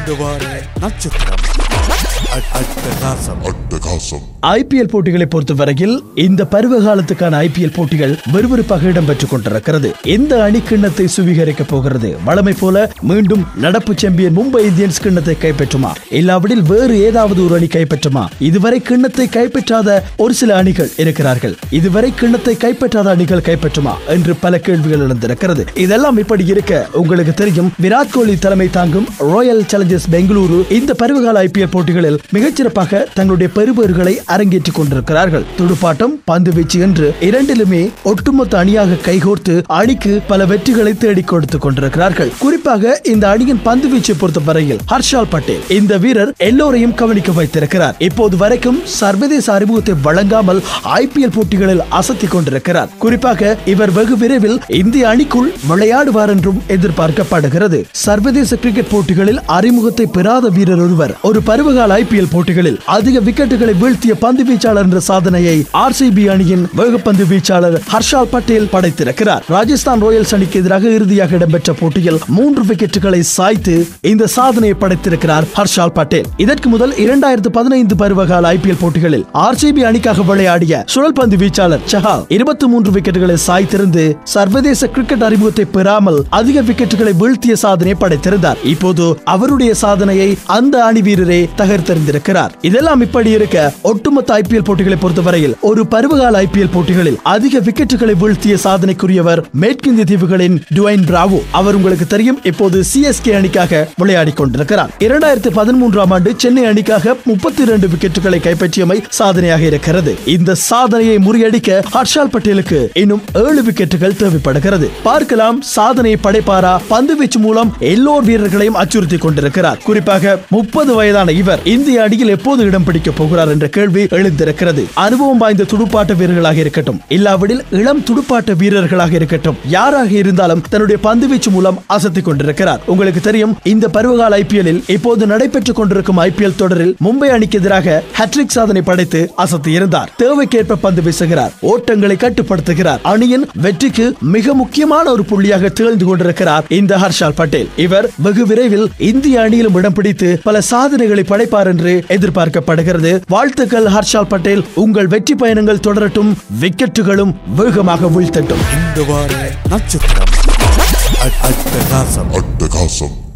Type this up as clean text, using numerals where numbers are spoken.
இந்த வார நட்சத்திரம் அட்டகாசம். IPL போட்டிகளை பொறுத்தவரையில் இந்த பருவகாலத்துக்கான IPL போட்டிகள் விறுவிறுப்பாக இடம்பெற்றுக் கொண்டிருக்கிறது. எந்த அணி கிண்ணத்தை சுவீகரிக்க போகிறது? வழமை போல மீண்டும் நடப்பு சாம்பியன் மும்பை இந்தியன்ஸ் கிண்ணத்தை கைப்பற்றுமா, இல்லாவிடில் வேறு ஏதாவது ஒரு அணி கைப்பற்றுமா? இதுவரை கிண்ணத்தை கைப்பற்றாத ஒரு சில அணிகள் இருக்கிறார்கள். இதுவரை கிண்ணத்தை கைப்பற்றாத அணிகள் கைப்பற்றுமா என்று பல கேள்விகள் எழுந்திருக்கிறது. இதெல்லாம் இப்படி இருக்க, உங்களுக்கு தெரியும், விராட் கோலி தலைமை தாங்கும் ராயல் சேலஞ்சர்ஸ் பெங்களூரு இந்த பருவகால IPL போட்டிகளில் மிகச்சிறப்பாக தங்களுடைய பெறுபேறுகளை அரங்கேற்றிக் கொண்டிருக்கிறார்கள். துடுப்பாட்டம், பந்து வீச்சு என்று இரண்டிலுமே ஒட்டுமொத்த அணியாக கைகோர்த்து அணிக்கு பல வெற்றிகளை தேடிக் கொடுத்துக் கொண்டிருக்கிறார்கள். குறிப்பாக இந்த அணியின் பந்து வீச்சை பொறுத்தவரையில் ஹர்ஷால் பட்டேல் இந்த வீரர் எல்லோரையும் கவனிக்க வைத்திருக்கிறார். இப்போது வரைக்கும் சர்வதேச அறிமுகத்தை வழங்காமல் IPL போட்டிகளில் அசத்திக் கொண்டிருக்கிறார். குறிப்பாக இவர் வெகு விரைவில் இந்திய அணிக்குள் விளையாடுவார் என்றும் எதிர்பார்க்கப்படுகிறது. சர்வதேச கிரிக்கெட் போட்டிகளில் அறிமுகத்தை பெறாத வீரர் ஒருவர் ஒரு பருவகால IPL போட்டிகளில் அதிக விக்கெட்டுகளை வீழ்த்திய பந்து வீச்சாளர் என்ற சாதனையை RCB அணியின் வேகப்பந்து வீச்சாளர் ஹர்ஷால் பட்டேல் படைத்திருக்கிறார். ராஜஸ்தான் ராயல்ஸ் அணிக்கு எதிராக இறுதியாக இடம்பெற்ற போட்டியில் 3 விக்கெட்டுகளை சாய்த்து இந்த சாதனையை படைத்திருக்கிறார் ஹர்ஷால் பட்டேல். இதற்கு முதல் 2015 பருவகால IPL போட்டிகளில் RCB அணிக்காக விளையாடிய சுழல் பந்து வீச்சாளர் சஹால் 23 விக்கெட்டுகளை சாய்த்திருந்து சர்வதேச கிரிக்கெட் அறிமுகத்தை பெறாமல் அதிக விக்கெட்டுகளை வீழ்த்திய சாதனையை படைத்திருந்தார். இப்போது அவருடைய சாதனையை அந்த அணி வீரரே தகர்த்தெறிந்திருக்கிறார். இதெல்லாம் இப்படி இருக்க, ஒட்டுமொத்த IPL போட்டிகளை பொறுத்தவரையில் ஒரு பருவகால IPL போட்டிகளில் அதிக விக்கெட்டுகளை வீழ்த்திய சாதனைக்குரியவர் மேற்கிந்திய தீவுகளின் டுவைன் பிராவோ. அவர் உங்களுக்கு தெரியும், இப்போது CSK அணிக்காக விளையாடி கொண்டிருக்கிறார். 2013ஆம் ஆண்டு சென்னை அணிக்காக 32 விக்கெட்டுகளை கைப்பற்றியமை சாதனையாக இருக்கிறது. இந்த சாதனையை முறியடிக்க ஹர்ஷால் பட்டேலுக்கு இன்னும் 7 விக்கெட்டுகள் தேவைப்படுகிறது. பார்க்கலாம், சாதனையை படைப்பாரா? பந்து வீச்சு மூலம் எல்லோர் வீரர்களையும் அச்சுறுத்தி கொண்டிருக்கிறார். குறிப்பாக 30 வயதான இவர் இந்திய அணியில் எப்போது இடம் பிடிக்க போகிறார் என்ற கேள்வி எழுந்திருக்கிறது. அனுபவம் வாய்ந்த துடுப்பாட்ட வீரர்களாக இருக்கட்டும், இல்லாவிடில் இளம் துடுப்பாட்ட வீரர்களாக இருக்கட்டும், யாராக இருந்தாலும் தன்னுடைய பந்து வீச்சு மூலம் அசத்திக் கொண்டிருக்கிறார். உங்களுக்கு தெரியும், இந்த பருவகால IPL-இல் இப்போது நடைபெற்றுக் கொண்டிருக்கும் IPL தொடரில் மும்பை அணிக்கு எதிராக ஹேட்ரிக் சாதனை படைத்து அசத்தி இருந்தார். தேவைக்கேற்ப பந்து வீசுகிறார், ஓட்டங்களை கட்டுப்படுத்துகிறார். அணியின் வெற்றிக்கு மிக முக்கியமான ஒரு புள்ளியாக திகழ்ந்து கொண்டிருக்கிறார் இந்த ஹர்ஷால் பட்டேல். இவர் வெகு விரைவில் இந்திய அணியிலும் இடம் பிடித்து பல சாதனைகளை படைப்பார் என்று எதிர்பார்க்கப்படுகிறது. வாழ்த்துக்கள் ஹர்ஷால் பட்டேல், உங்கள் வெற்றி பயணங்கள் தொடரட்டும், விக்கெட்டுகளும் வேகமாக வீழ்த்தட்டும். இந்த வார நட்சத்திரம் அட்டகாசம்.